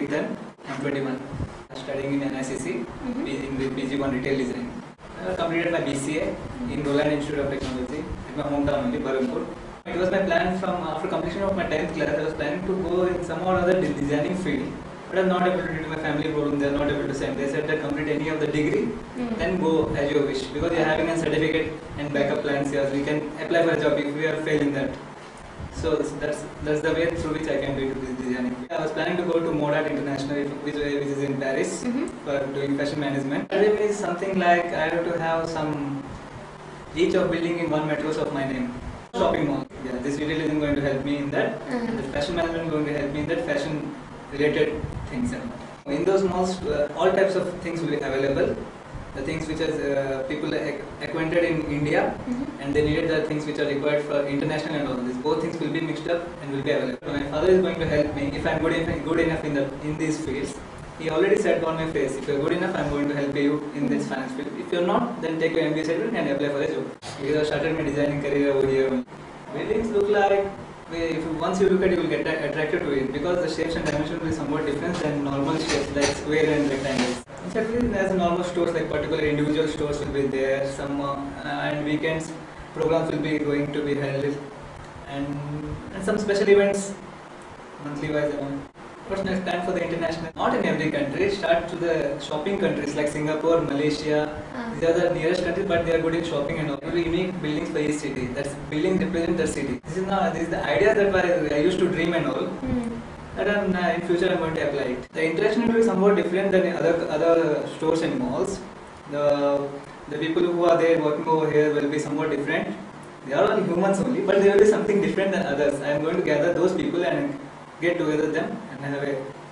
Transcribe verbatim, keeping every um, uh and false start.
then. I'm twenty-one. Studying in N I C C, Mm-hmm. in the P G one Retail Design. I completed my B C A in Roland Institute of Technology at my hometown only, Berhampur. It was my plan from after completion of my tenth class, I was planning to go in some or other de- designing field. But I'm not able to, due to my family problem, they are not able to send. They said that complete any of the degree, Mm. then go as you wish. Because you're having a certificate and backup plans here, we can apply for a job if we are failing that. So that's that's the way through which I can do this designing. I was planning to go to Modat International, which, which is in Paris, Mm-hmm. for doing fashion management. My dream is something like I have to have some each of building in one metros of my name. Shopping mall. Yeah, this retail is going to help me in that. Mhm. The fashion management is going to help me in that fashion related things. And in those malls, uh, all types of things will be available. The things which are uh, people ac- acquainted in India, Mm-hmm. and they needed the things which are required for international and all this. Both things will be mixed up and will be available. My father is going to help me if I'm good enough, good enough in the in these fields. He already said on my face, if you're good enough, I'm going to help you in this finance field. If you're not, then take your M B A certificate and apply for a job. Because I started my designing career over here. Buildings look like, if you, once you look at it, you will get attracted to it because the shapes and dimensions will be somewhat different than normal shapes like square and rectangles. Exactly, as normal stores, like particular individual stores will be there. Some uh, and weekends programs will be going to be held, and and some special events monthly wise. Around. What's next plan for the international? Not in every country. Start to the shopping countries like Singapore, Malaysia. Ah. These are the nearest countries, but they are good in shopping and all. We make buildings for each city. That's buildings represent the city. This is not. This is the idea that I, I used to dream and all. Mm. That I'm, uh, in future I'm going to apply it. The interaction will be somewhat different than in other other stores and malls. The the people who are there working over here will be somewhat different. They are all humans only, but they will be something different than others. I am going to gather those people and get together with them and have a